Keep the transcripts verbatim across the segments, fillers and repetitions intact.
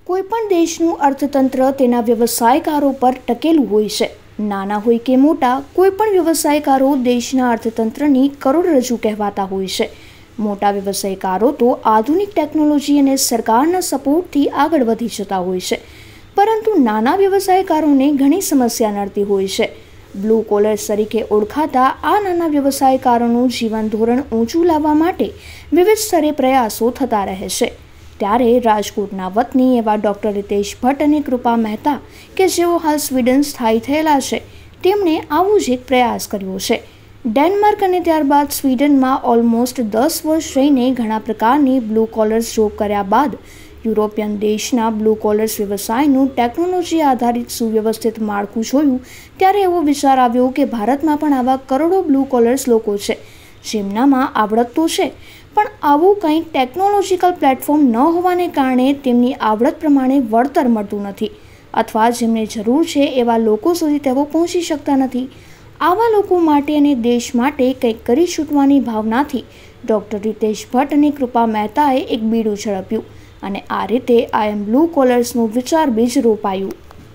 કોઈપણ દેશનું અર્થતંત્ર તેના વ્યવસાયકારો પર ટકેલું હોય છે. નાના હોય કે મોટા, કોઈપણ વ્યવસાયકારો દેશના અર્થતંત્રની કરોડરજ્જુ કહેવાતા હોય છે. મોટા વ્યવસાયકારો તો આધુનિક ટેકનોલોજી અને સરકારના સપોર્ટથી આગળ વધી જતા હોય છે, પરંતુ નાના વ્યવસાયકારોને ઘણી સમસ્યા નડતી હોય છે. બ્લુ કોલર્સ તરીકે ઓળખાતા આ નાના વ્યવસાયકારોનું જીવન ધોરણ ઊંચું લાવવા માટે વિવિધ સ્તરે પ્રયાસો થતા રહે છે. ત્યારે રાજકોટના વતની એવા ડૉક્ટર રિતેશ ભટ્ટ અને કૃપા મહેતા કે જેઓ હાલ સ્વીડન સ્થાયી થયેલા છે, તેમણે આવું જ એક પ્રયાસ કર્યો છે. ડેનમાર્ક અને ત્યારબાદ સ્વીડનમાં ઓલમોસ્ટ દસ વર્ષ રહીને ઘણા પ્રકારની બ્લુ કોલર્સ જોબ કર્યા બાદ યુરોપિયન દેશના બ્લુ કોલર્સ વ્યવસાયનું ટેકનોલોજી આધારિત સુવ્યવસ્થિત માળખું જોયું ત્યારે એવો વિચાર આવ્યો કે ભારતમાં પણ આવા કરોડો બ્લુ કોલર્સ લોકો છે જેમનામાં આવડત તો છે, પણ આવું કંઈ ટેકનોલોજીકલ પ્લેટફોર્મ ન હોવાને કારણે તેમની આવડત પ્રમાણે વળતર મળતું નથી, અથવા જેમને જરૂર છે એવા લોકો સુધી તેઓ પહોંચી શકતા નથી. આવા લોકો માટે અને દેશ માટે કંઈક કરી છૂટવાની ભાવનાથી ડૉક્ટર રિતેશ ભટ્ટ અને કૃપા મહેતાએ એક બીડું ઝડપ્યું અને આ રીતે આઈ એમ બ્લુ કોલર્સનું વિચાર બીજ રોપાયું.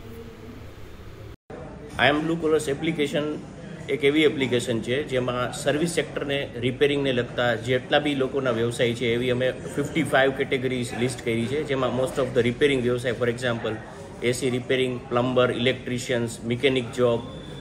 આઈ એમ બ્લુ કોલર્સ એપ્લિકેશન એક એવી એપ્લિકેશન છે જેમાં સર્વિસ સેક્ટરને રિપેરિંગને લગતા જેટલા બી લોકોના વ્યવસાય છે એવી અમે ફિફ્ટી ફાઇવ કેટેગરીઝ લિસ્ટ કરી છે, જેમાં મોસ્ટ ઓફ ધ રિપેરિંગ વ્યવસાય, for example AC repairing, plumber, electricians, mechanic job,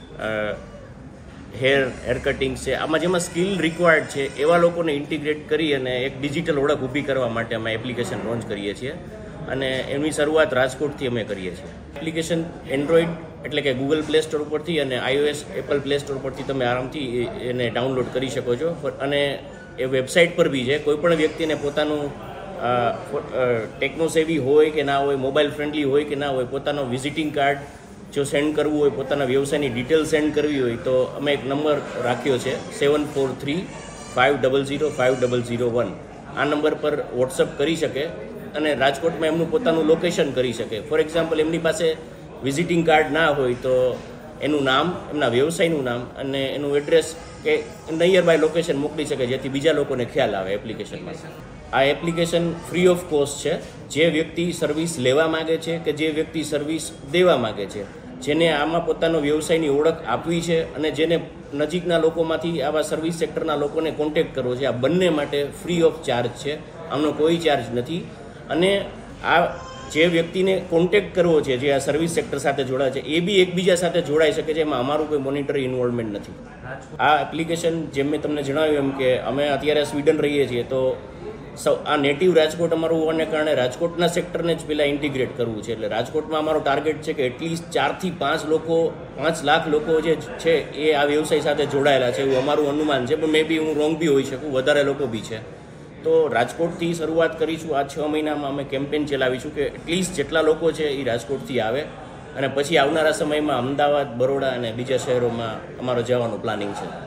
hair hair cutting છે. આમાં જેમાં સ્કિલ રિક્વાયર્ડ છે એવા લોકોને ઇન્ટિગ્રેટ કરી અને એક ડિજિટલ ઓળખ ઊભી કરવા માટે અમે એપ્લિકેશન લોન્ચ કરીએ છીએ અને એની શરૂઆત રાજકોટથી અમે કરીએ છીએ. એપ્લિકેશન એન્ડ્રોઈડ એટલે કે ગૂગલ પ્લે સ્ટોર ઉપરથી અને આઈઓએસ એપલ પ્લે સ્ટોર પરથી તમે આરામથી એને ડાઉનલોડ કરી શકો છો અને એ વેબસાઇટ પર બી છે. કોઈ પણ વ્યક્તિને પોતાનું ટેકનોસેવી હોય કે ના હોય, મોબાઈલ ફ્રેન્ડલી હોય કે ના હોય, પોતાનો વિઝિટિંગ કાર્ડ જો સેન્ડ કરવું હોય, પોતાના વ્યવસાયની ડિટેલ સેન્ડ કરવી હોય તો અમે એક નંબર રાખ્યો છે seven four three five double zero five double zero one. આ નંબર પર વોટ્સઅપ કરી શકે અને રાજકોટમાં એમનું પોતાનું લોકેશન કરી શકે. ફોર એક્ઝામ્પલ એમની પાસે વિઝિટિંગ કાર્ડ ના હોય તો એનું નામ, એમના વ્યવસાયનું નામ અને એનું એડ્રેસ કે નિયર બાય લોકેશન મોકલી શકે, જેથી બીજા લોકોને ખ્યાલ આવે એપ્લિકેશનમાં. આ એપ્લિકેશન ફ્રી ઓફ કોસ્ટ છે. જે વ્યક્તિ સર્વિસ લેવા માગે છે કે જે વ્યક્તિ સર્વિસ દેવા માગે છે, જેને આમાં પોતાનો વ્યવસાયની ઓળખ આપવી છે અને જેને નજીકના લોકોમાંથી આવા સર્વિસ સેક્ટરના લોકોને કોન્ટેક્ટ કરવો છે, આ બંને માટે ફ્રી ઓફ ચાર્જ છે. આમનો કોઈ ચાર્જ નથી. અને આ જે વ્યક્તિને કોન્ટેક્ટ કરવો છે, જે આ સર્વિસ સેક્ટર સાથે જોડાય છે, એ બી એકબીજા સાથે જોડાઈ શકે છે. એમાં અમારું કોઈ મોનિટરી ઇન્વોલ્વમેન્ટ નથી. આ એપ્લિકેશન જેમ મેં તમને જણાવ્યું એમ કે અમે અત્યારે સ્વીડન રહીએ છીએ, તો સૌ આ નેટિવ રાજકોટ અમારું હોવાને કારણે રાજકોટના સેક્ટરને જ પહેલાં ઇન્ટિગ્રેટ કરવું છે. એટલે રાજકોટમાં અમારો ટાર્ગેટ છે કે એટલીસ્ટ ચારથી પાંચ લોકો પાંચ લાખ લોકો જે છે એ આ વ્યવસાય સાથે જોડાયેલા છે એવું અમારું અનુમાન છે, પણ મે બી હું રોંગ બી હોઈ શકું, વધારે લોકો બી છે. તો રાજકોટથી શરૂઆત કરીશું. આ છ મહિનામાં અમે કેમ્પેન ચલાવીશું કે એટલીસ્ટ જેટલા લોકો છે એ રાજકોટથી આવે અને પછી આવનારા સમયમાં અમદાવાદ, બરોડા અને બીજા શહેરોમાં અમારો જવાનું પ્લાનિંગ છે.